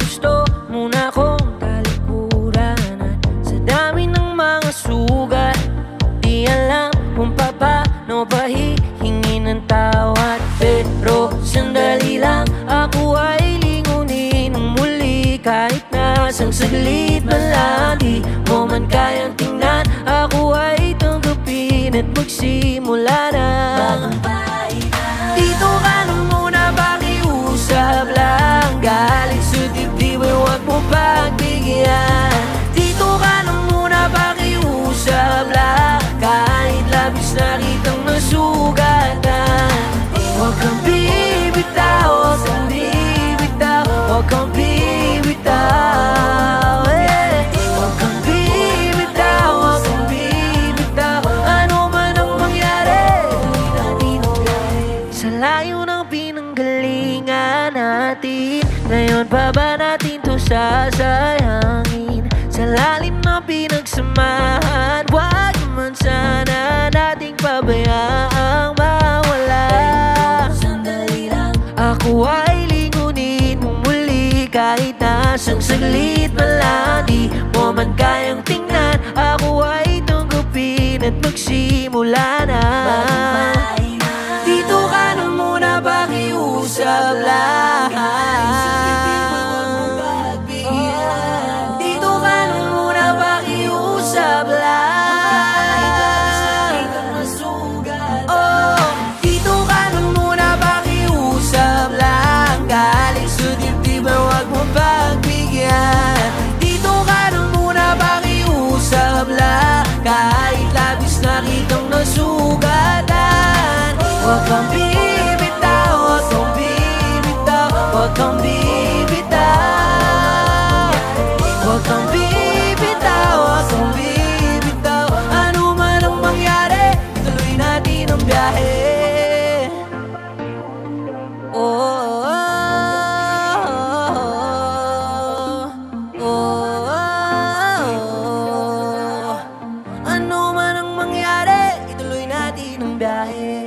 gusto muna kong talikuran at sa dami ng mga sugat, di alam kung paano ba hihingin ng tawad. Pero sandali lang, ako ay lingunin ng muli. Kahit na isang saglit man lang, di mo man kayang tingnan, ako ay tanggapin at magsimula na. Dito ka na muna, pakiusap lang. Galing sa dibdib ay huwag mo pagbigyan. Dito ka na muna, pakiusap lang. Kahit labis na kitang nasugatan, huwag kang bibitaw, huwag kang bibitaw, huwag kang bibitaw, huwag kang bibitaw, huwag kang bibitaw. Ano man ang mangyari, sa layo ng pinanggalingan natin, ngayon pa ba natin to sasayangin? Sa lalim ng pinagsamahan, wag naman sana nating pabayaang mawala. Ako ay lingunin mo muli, kahit na isang saglit man lang, di mo man kayang tingnan, ako ay tanggapin at magsimula na. Dito ka na muna, pakiusap lang. Dito ka na muna, pakiusap lang. Oh, dito ka na muna, pakiusap lang. Galing sa dibdib ay huwag mo pagbigyan. Dito ka na muna, pakiusap lang. Kahit labis na kitang nasugatan, huwag kang bibitaw, huwag kang bibitaw, huwag kang bibitaw, huwag kang bibitaw, huwag kang bibitaw. Ano man ang mangyari, tuloy natin ang biyahe. Oh, oh, oh, oh, oh. Ano man ang mangyari, ituloy natin ang biyahe.